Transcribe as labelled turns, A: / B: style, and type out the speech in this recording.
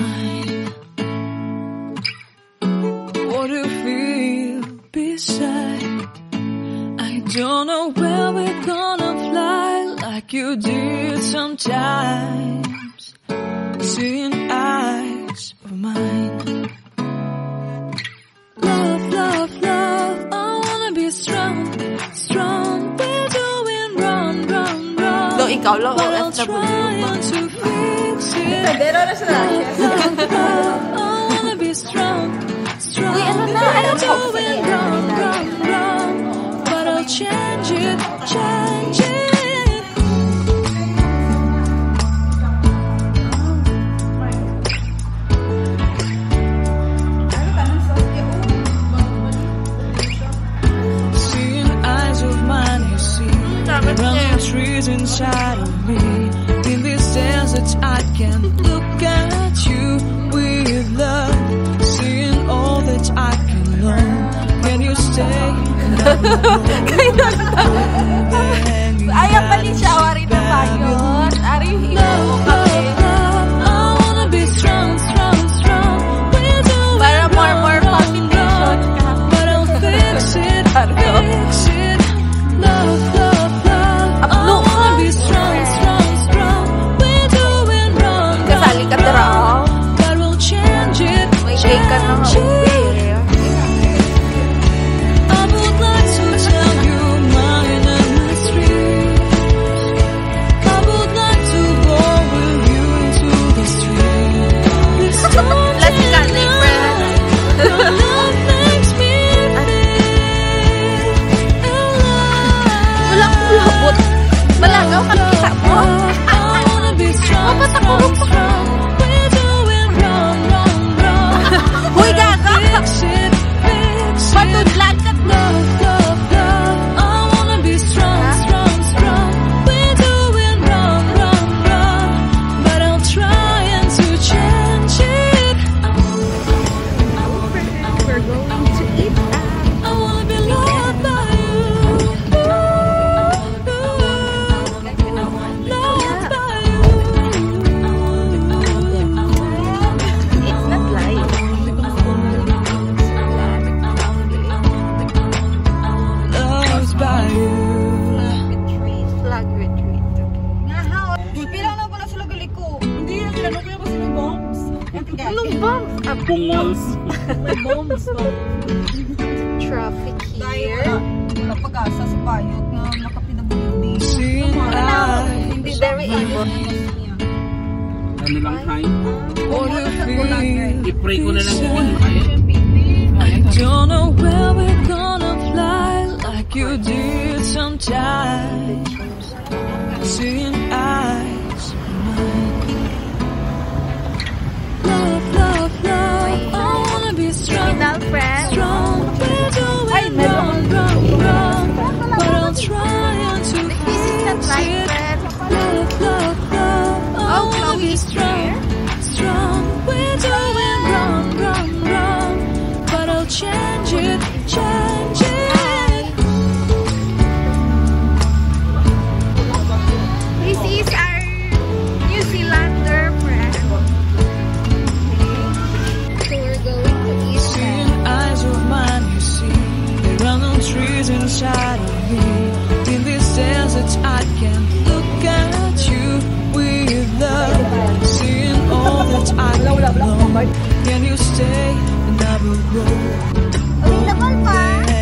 A: mine. What do you feel beside? I don't know where we're gonna fly like you did sometimes. Seeing eyes of mine. Love, love, love, I wanna be strong, strong. We're doing wrong, wrong, wrong.
B: Though ikaw lang
A: But I'll
B: OFW
A: try
B: mo.
A: to fix it.
C: Pero na siya.
A: Love, love, I wanna be strong, strong.
B: Uy, ano na?
A: We're
B: Ano to?
A: doing wrong, wrong, wrong. But I'll change it, change it. Seeing eyes of mine, you see, around trees inside of me. In this desert, I can look at you with love. Seeing all that I can learn. Can you stay?
B: Ayaw bali siya, wari na bayot. Ari,
A: Love, love, love, I wanna be strong, strong, strong. We're doing
B: para more
A: wrong,
B: combination ka.
A: but I'll fix it, fix it. Love, love, love, I wanna be strong, strong, strong. We're doing wrong,
B: Kasali ka dira, oh.
A: but we'll change it,
B: May gay ka na
A: change it. I would like to tell you mine and my street. I would like to go with you into the street. Please don't
B: Let's
A: tell
B: get
A: me
B: it, friend.
A: your love makes me feel alive.
B: Walang kulabot. Malagaw ka kita mo.
A: I wanna be strong, strong, strong. We're doing wrong, wrong, wrong.
B: Huy, gaga!
A: Fix it, fix it.
B: Patudlan ka.
A: Love, love, love, I wanna be strong, strong, strong. We're doing wrong, wrong, wrong. But I'll try and to change it.
B: We're going to eat that.
A: I wanna be loved by you. Loved by you.
B: It's not live.
A: Loved by you.
B: Retreat. Flag retreat.
C: Bilang na pala sila galiko. Hindi na sila nukaya pa sila bombs.
B: Anong bombs?
D: Bungos.
C: May bombs ba?
B: Traffic
C: Dahil
B: here.
C: wala pag-asa si Payot nga makapinabuti.
A: Seeing eyes.
B: Hindi very able.
D: Ano lang kain?
A: What do you feel?
D: I-pray ko na lang kung ano kain.
A: I don't know where we're gonna fly like you did sometimes. Seeing eyes of mine. Love, love, love, I wanna be strong,
B: Final friend.
A: strong. We're doing wrong, wrong, wrong. But I'll try and to
B: This is not
A: fix
B: live
A: it.
B: friend.
A: Love, love, love, I wanna be strong, strong. We're doing wrong, wrong, wrong. But I'll change it, change it.
B: This is our New Zealander friend. So we're going to eat
A: Seeing eyes of mine, you see, there are no trees inside of me. In this desert, I can look at you with love. Seeing all that I can know. Can you stay and I will go?
B: Available pa.